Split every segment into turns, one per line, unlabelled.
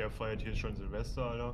der feiert hier schon Silvester, Alter.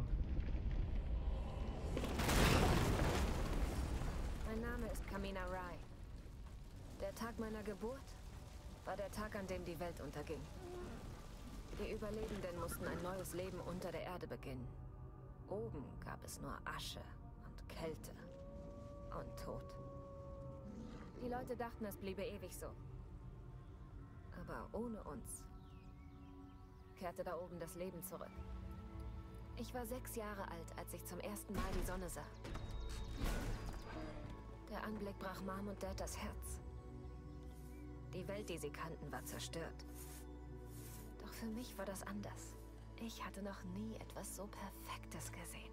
Mein Name ist Kamina Rai. Der Tag meiner Geburt war der Tag, an dem die Welt unterging. Die Überlebenden mussten ein neues Leben unter der Erde beginnen. Oben gab es nur Asche und Kälte und Tod. Die Leute dachten, es bliebe ewig so. Aber ohne uns kehrte da oben das Leben zurück. Ich war 6 Jahre alt, als ich zum ersten Mal die Sonne sah. Der Anblick brach Mom und Dad das Herz. Die Welt, die sie kannten, war zerstört. Doch für mich war das anders. Ich hatte noch nie etwas so Perfektes gesehen.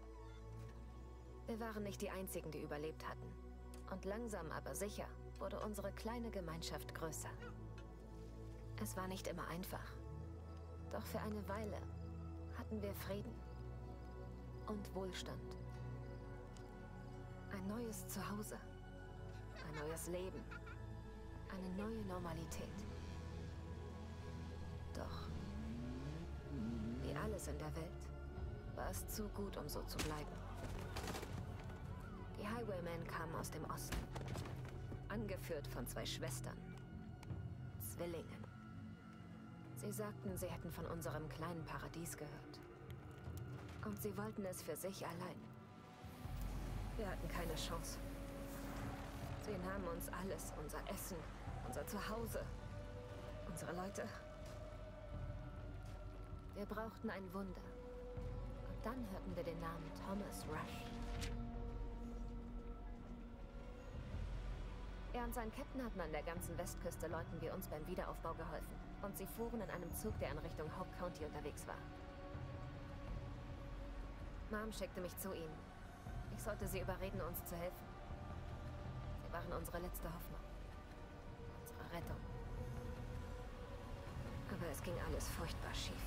Wir waren nicht die Einzigen, die überlebt hatten. Und langsam aber sicher wurde unsere kleine Gemeinschaft größer. Es war nicht immer einfach. Doch für eine Weile hatten wir Frieden und Wohlstand. Ein neues Zuhause, ein neues Leben, eine neue Normalität. Doch, wie alles in der Welt, war es zu gut, um so zu bleiben. Die Highwaymen kamen aus dem Osten, angeführt von 2 Schwestern, Zwillingen. Sie sagten, sie hätten von unserem kleinen Paradies gehört. Und sie wollten es für sich allein. Wir hatten keine Chance. Sie nahmen uns alles, unser Essen, unser Zuhause, unsere Leute. Wir brauchten ein Wunder. Und dann hörten wir den Namen Thomas Rush. Er und sein Captain hatten an der ganzen Westküste Leuten wie uns beim Wiederaufbau geholfen. Und sie fuhren in einem Zug, der in Richtung Hope County unterwegs war. Mom schickte mich zu ihnen. Ich sollte sie überreden, uns zu helfen. Sie waren unsere letzte Hoffnung. Unsere Rettung. Aber es ging alles furchtbar schief.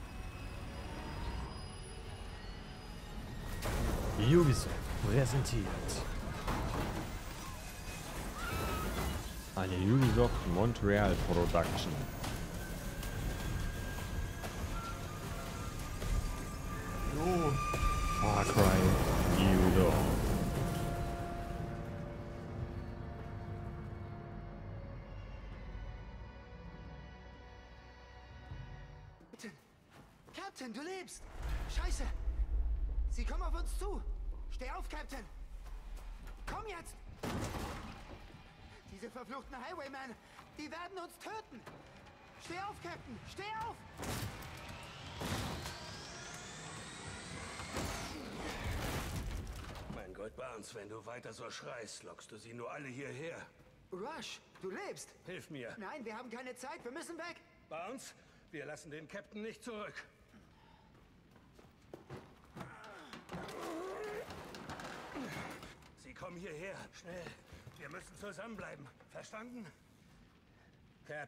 Ubisoft präsentiert eine Ubisoft Montreal Production.
Jo.
Far Cry New Dawn.
Captain, du lebst! Scheiße! Sie kommen auf uns zu! Steh auf, Captain! Komm jetzt! Diese verfluchten Highwaymen, die werden uns töten! Steh auf, Captain! Steh auf!
Mein Gott, Barnes, wenn du weiter so schreist, lockst du sie nur alle hierher.
Rush, du lebst!
Hilf mir.
Nein, wir haben keine Zeit, wir müssen weg!
Barnes, wir lassen den Captain nicht zurück. Sie kommen hierher. Schnell. Wir müssen zusammenbleiben. Verstanden? Cap.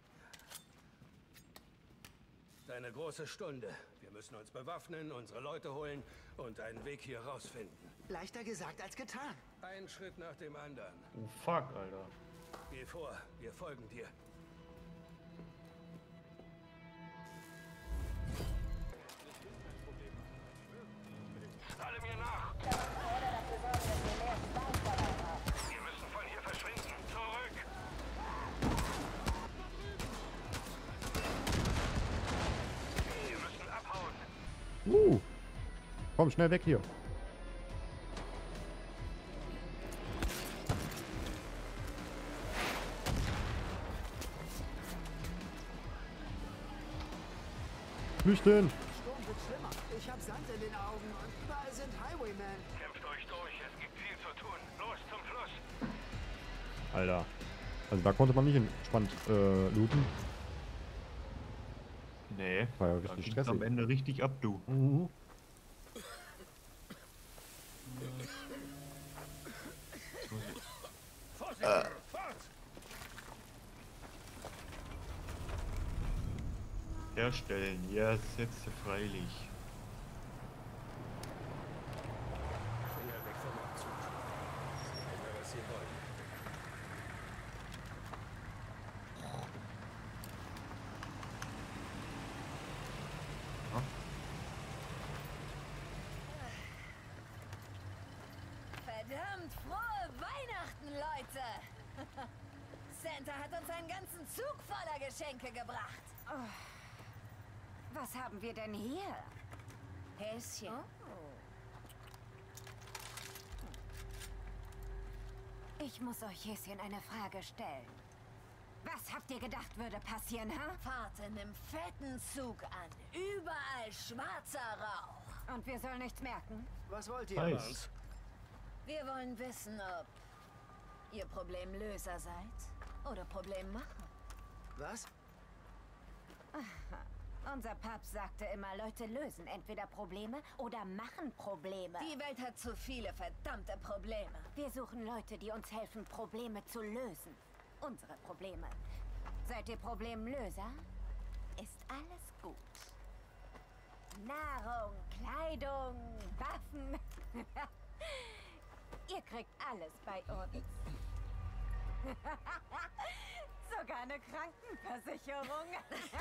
Deine große Stunde. Wir müssen uns bewaffnen, unsere Leute holen und einen Weg hier rausfinden.
Leichter gesagt als getan.
Ein Schritt nach dem anderen.
Oh fuck, Alter.
Geh vor, wir folgen dir. Alle mir nach! Wir müssen von hier verschwinden. Zurück! Wir müssen abhauen.
Komm schnell weg hier. Flüchten!
Sturm wird schlimmer. Ich hab Sand in den Augen und überall sind Highwaymen.
Kämpft euch durch, es gibt viel zu tun. Los zum Fluss!
Alter. Also da konnte man nicht entspannt looten.
Nee,
War ja
da
richtig
ging's
stressig.
am Ende richtig ab, du.
Mhm.
Vorsicht! Fort!
Herstellen, ja, Sätze freilich.
Finger weg vom Abzug. Sie wissen, was sie wollen.
Ja.
Santa hat uns einen ganzen Zug voller Geschenke gebracht.
Was haben wir denn hier?
Häschen.
Ich muss euch Häschen eine Frage stellen. Was habt ihr gedacht, würde passieren, ha?
Fahrt in einem fetten Zug an. Überall schwarzer Rauch.
Und wir sollen nichts merken?
Was wollt ihr?
Nice.
Wir wollen wissen, ob ihr Problemlöser seid oder Problemmacher.
Was?
Unser Papst sagte immer, Leute lösen entweder Probleme oder machen Probleme.
Die Welt hat zu viele verdammte Probleme.
Wir suchen Leute, die uns helfen, Probleme zu lösen. Unsere Probleme. Seid ihr Problemlöser? Ist alles gut. Nahrung, Kleidung, Waffen. Ihr kriegt alles bei uns. Sogar eine Krankenversicherung.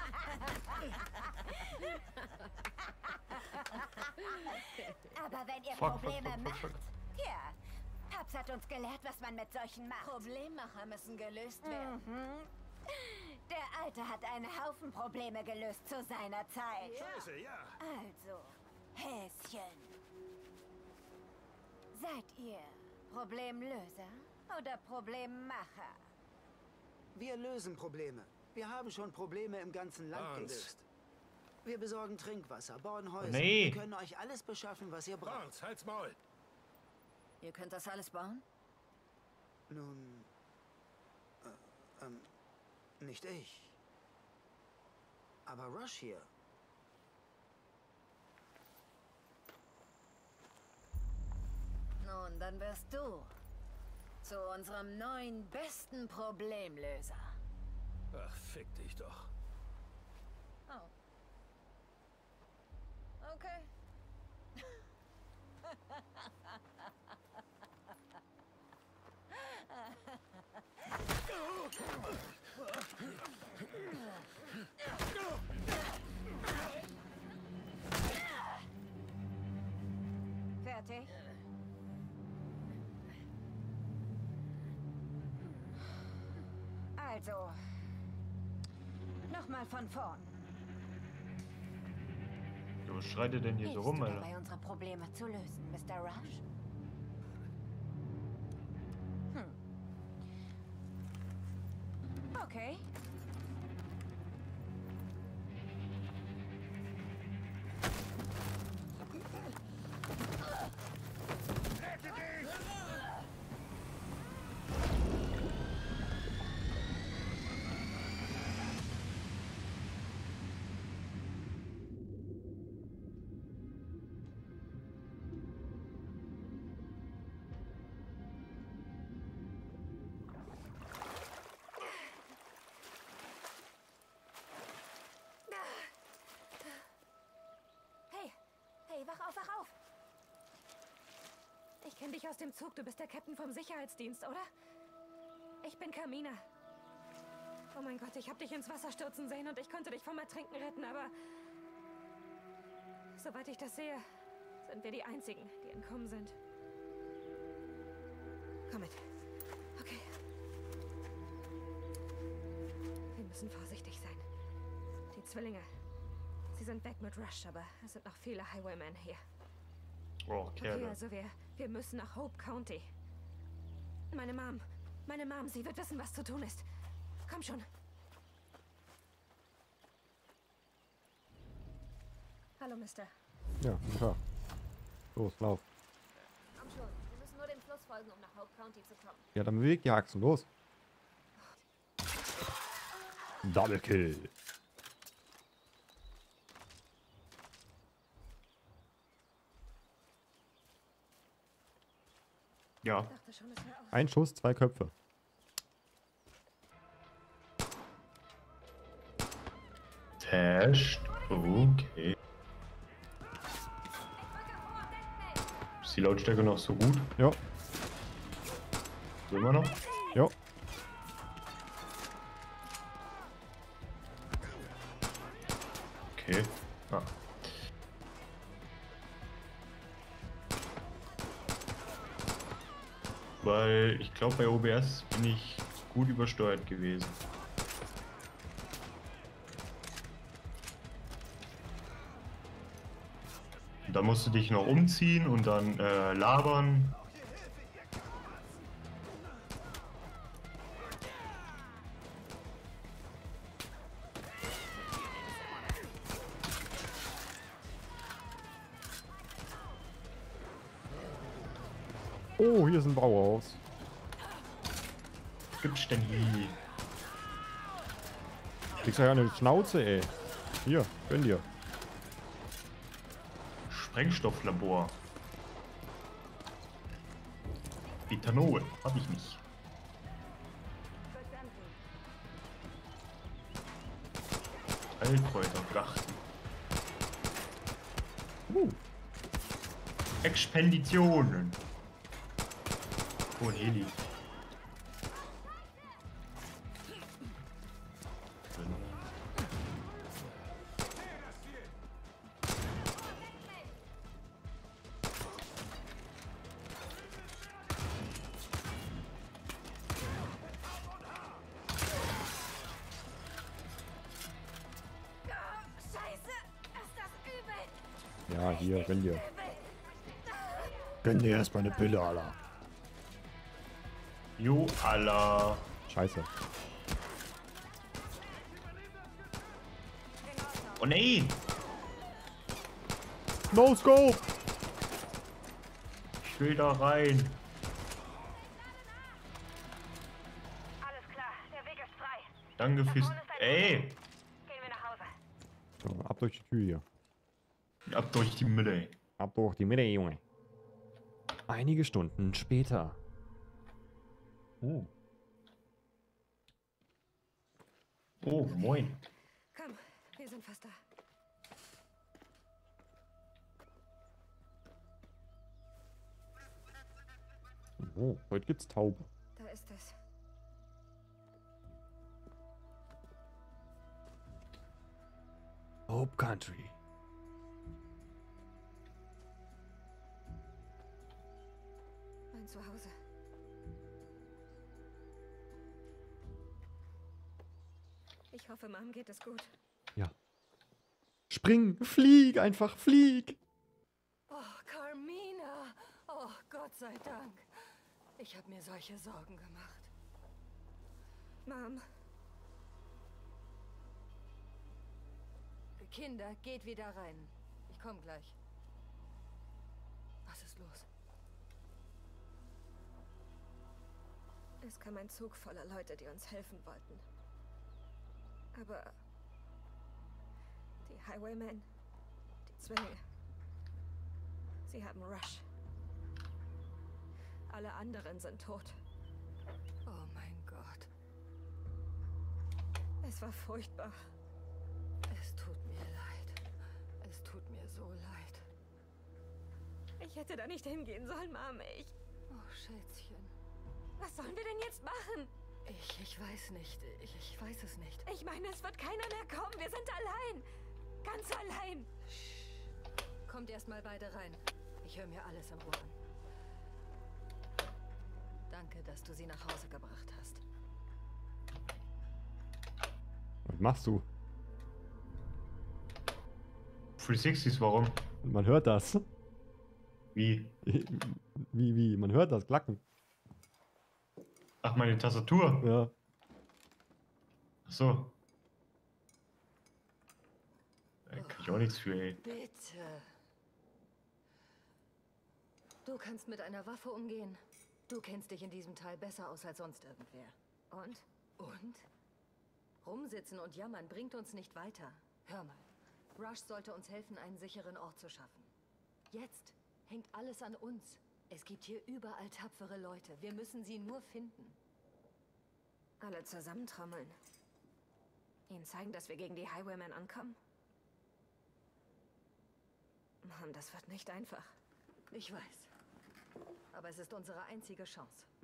Aber wenn ihr Probleme macht, ja, Papst hat uns gelehrt, was man mit solchen macht.
Problemmacher müssen gelöst werden.
Der Alte hat einen Haufen Probleme gelöst zu seiner Zeit.
Scheiße, ja.
Also, Häschen. Seid ihr Problemlöser oder Problemmacher?
Wir lösen Probleme. Wir haben schon Probleme im ganzen Land
Barnes.
gelöst. Wir besorgen Trinkwasser, bauen Häuser.
Nee.
Wir können euch alles beschaffen, was ihr braucht.
Barnes, halt's Maul.
Ihr könnt das alles bauen?
Nun, nicht ich. Aber Rush hier.
Nun, dann wirst du zu unserem neuen besten Problemlöser.
Ach, fick dich doch.
Oh. Okay.
Fertig? Also, nochmal von vorn.
Was schreit ihr denn hier so
Hilfst
rum,
du
Alter?
dabei, unsere Probleme zu lösen, Mr. Rush? Okay. Hey, wach auf!
Ich kenne dich aus dem Zug. Du bist der Captain vom Sicherheitsdienst, oder? Ich bin Carmina. Oh mein Gott, ich habe dich ins Wasser stürzen sehen und ich konnte dich vom Ertrinken retten, aber... Soweit ich das sehe, sind wir die Einzigen, die entkommen sind. Komm mit. Okay. Wir müssen vorsichtig sein. Die Zwillinge. Sie sind weg mit Rush, aber es sind noch viele Highwaymen hier.
Oh,
Okay,
Kerle.
also wir müssen nach Hope County. Meine Mom, sie wird wissen, was zu tun ist. Komm schon. Hallo, Mister.
Ja, klar. Los, lauf.
Komm schon, wir müssen nur dem Fluss folgen, um nach Hope County zu kommen.
Ja, dann bewegt die Haxen. Los. Double Kill.
Ja.
Ich dachte schon, es wäre aus.
Ein Schuss, 2 Köpfe.
Test. Okay. Ist die Lautstärke noch so gut?
Ja,
So immer noch?
ja.
Okay. Ah. Weil ich glaube, bei OBS bin ich gut übersteuert gewesen. Und da musst du dich noch umziehen und dann labern.
Oh, hier ist ein Bauhaus.
Was gibt's denn hier?
Kriegst ja eine Schnauze, ey. Hier, gönn dir.
Sprengstofflabor. Ethanol. Hab ich nicht. Heilkräutergarten. Expeditionen. Oh, ein Heli.
Ja, hier, gönn dir. Gönn dir erstmal eine Pille, Alter.
Jo, Allah.
Scheiße.
Oh nee.
No scope!
Ich will da rein.
Alles klar, der Weg ist frei.
Danke fürs... Ey.
Gehen wir nach Hause.
So, ab durch die Tür hier.
Ab durch die Mitte.
Ab durch die Mitte, Junge. Einige Stunden später.
Oh. Oh, moin.
Komm, wir sind fast da.
Oh, heute gibt's Taube.
Da ist es.
Hope Country.
Mein Zuhause. Ich hoffe, Mom geht es gut.
Ja. Spring, flieg, einfach flieg.
Oh, Carmina. Oh, Gott sei Dank. Ich habe mir solche Sorgen gemacht. Mom.
Kinder, geht wieder rein. Ich komme gleich.
Was ist los? Es kam ein Zug voller Leute, die uns helfen wollten. Aber die Highwaymen, die Zwillinge, sie haben Rush. Alle anderen sind tot.
Oh mein Gott.
Es war furchtbar.
Es tut mir leid. Es tut mir so leid.
Ich hätte da nicht hingehen sollen, Mom.
Oh, Schätzchen.
Was sollen wir denn jetzt machen?
Ich weiß nicht. Ich weiß es nicht.
Ich meine, es wird keiner mehr kommen. Wir sind allein. Ganz allein.
Kommt erst mal beide rein. Ich höre mir alles in Ruhe an. Danke, dass du sie nach Hause gebracht hast.
Was machst du?
360s, warum?
Man hört das.
Wie?
Wie? Man hört das Klacken.
Ach, meine Tastatur.
Ja.
Ach so. Da kann ich auch nichts für, ey.
Bitte. Du kannst mit einer Waffe umgehen. Du kennst dich in diesem Teil besser aus als sonst irgendwer.
Und?
Und? Rumsitzen und jammern bringt uns nicht weiter. Hör mal. Rush sollte uns helfen, einen sicheren Ort zu schaffen. Jetzt hängt alles an uns. Es gibt hier überall tapfere Leute. Wir müssen sie nur finden.
Alle zusammentrommeln. Ihnen zeigen, dass wir gegen die Highwaymen ankommen? Mann, das wird nicht einfach.
Ich weiß. Aber es ist unsere einzige Chance.